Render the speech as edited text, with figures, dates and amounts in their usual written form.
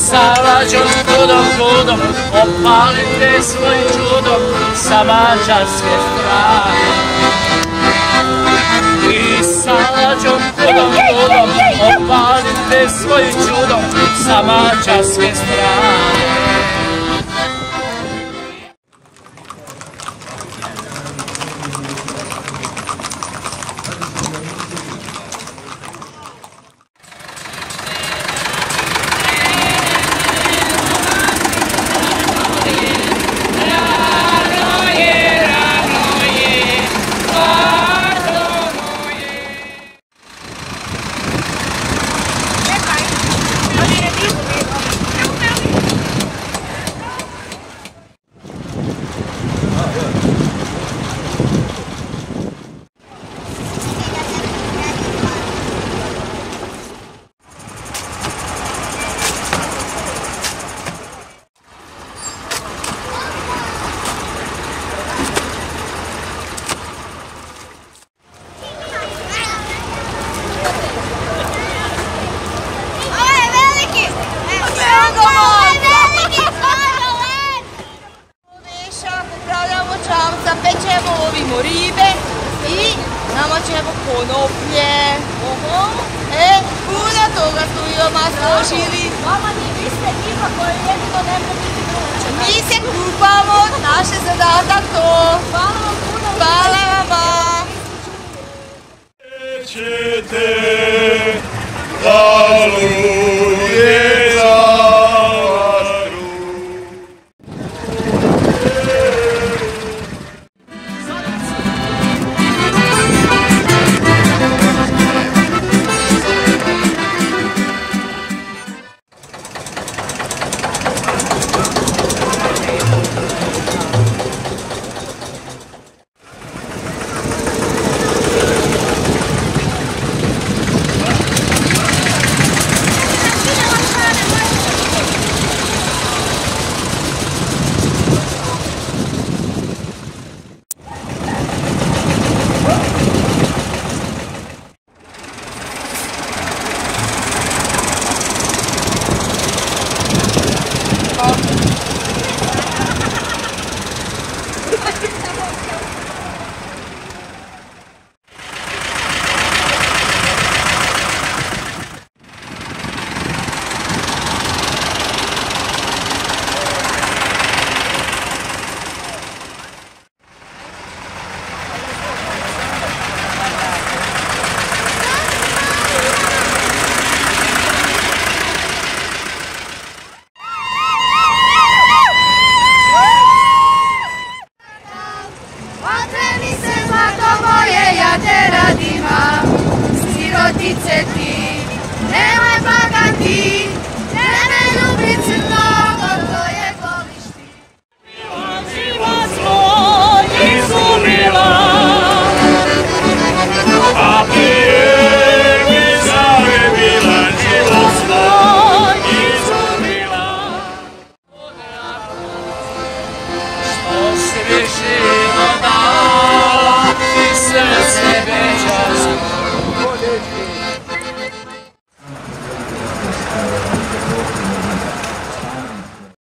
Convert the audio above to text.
sa lađom kudom, opalite svoj čudom sa mađarske strane. I sa lađom kudom, opalite svoj čudom sa mađarske strane. Pečemo ribe i namočemo konoplje. Puno toga su i doma složili. Mama, vi ste tipa koji jedino ne može biti drugače. Mi se kupamo, naš je zadatak to. Hvala vam puno. Hvala vama. Ćete daluje vatru. Otreni se, zlato moje, ja te radim, sirotice ti.